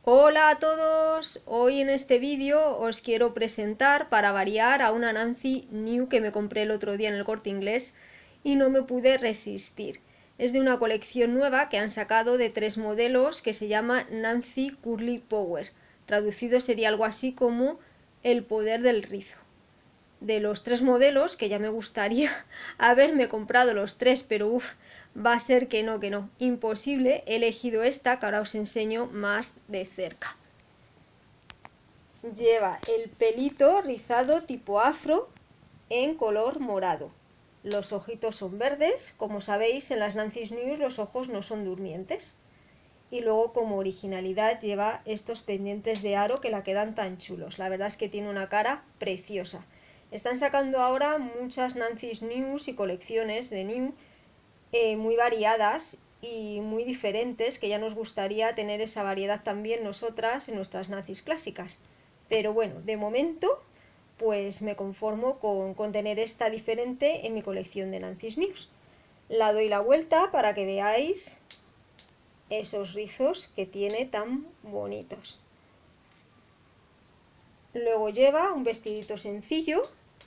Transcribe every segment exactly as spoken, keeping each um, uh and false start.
Hola a todos, hoy en este vídeo os quiero presentar para variar a una Nancy New que me compré el otro día en el Corte Inglés y no me pude resistir. Es de una colección nueva que han sacado de tres modelos que se llama Nancy Curly Power. Traducido sería algo así como el poder del rizo. De los tres modelos, que ya me gustaría haberme comprado los tres, pero uff, va a ser que no, que no, imposible, he elegido esta que ahora os enseño más de cerca. Lleva el pelito rizado tipo afro en color morado. Los ojitos son verdes, como sabéis en las Nancy News los ojos no son durmientes. Y luego como originalidad lleva estos pendientes de aro que la quedan tan chulos. La verdad es que tiene una cara preciosa. Están sacando ahora muchas Nancy's News y colecciones de New eh, muy variadas y muy diferentes, que ya nos gustaría tener esa variedad también nosotras en nuestras Nancy's clásicas. Pero bueno, de momento pues me conformo con, con tener esta diferente en mi colección de Nancy's News. La doy la vuelta para que veáis esos rizos que tiene tan bonitos. Luego lleva un vestidito sencillo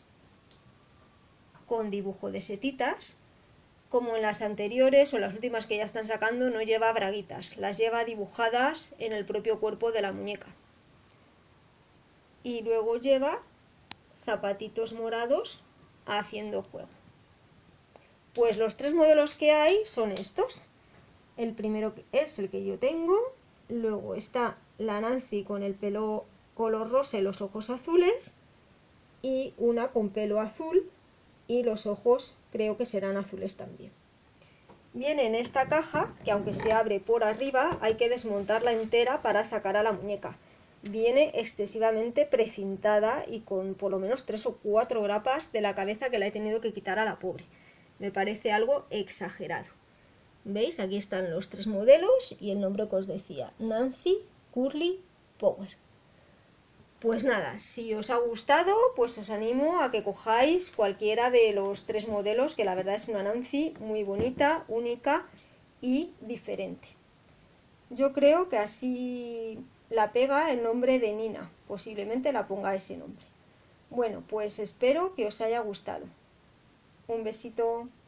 con dibujo de setitas. Como en las anteriores o las últimas que ya están sacando, no lleva braguitas, las lleva dibujadas en el propio cuerpo de la muñeca. Y luego lleva zapatitos morados haciendo juego. Pues los tres modelos que hay son estos. El primero es el que yo tengo, luego está la Nancy con el pelo color rosa y los ojos azules, y una con pelo azul y los ojos creo que serán azules también. Viene en esta caja que, aunque se abre por arriba, hay que desmontarla entera para sacar a la muñeca. Viene excesivamente precintada y con por lo menos tres o cuatro grapas de la cabeza que la he tenido que quitar a la pobre. Me parece algo exagerado. ¿Veis? Aquí están los tres modelos y el nombre que os decía, Nancy Curly Power. Pues nada, si os ha gustado, pues os animo a que cojáis cualquiera de los tres modelos, que la verdad es una Nancy muy bonita, única y diferente. Yo creo que así la pega el nombre de Nina, posiblemente la ponga ese nombre. Bueno, pues espero que os haya gustado. Un besito.